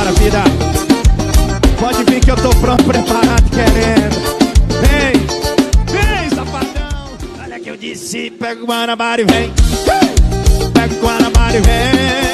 Bora, vida. Pode vir que eu tô pronto, preparado, querendo. Vem, safadão. Olha que eu disse, pega o Guanabara e vem. Pega o Guanabara e vem.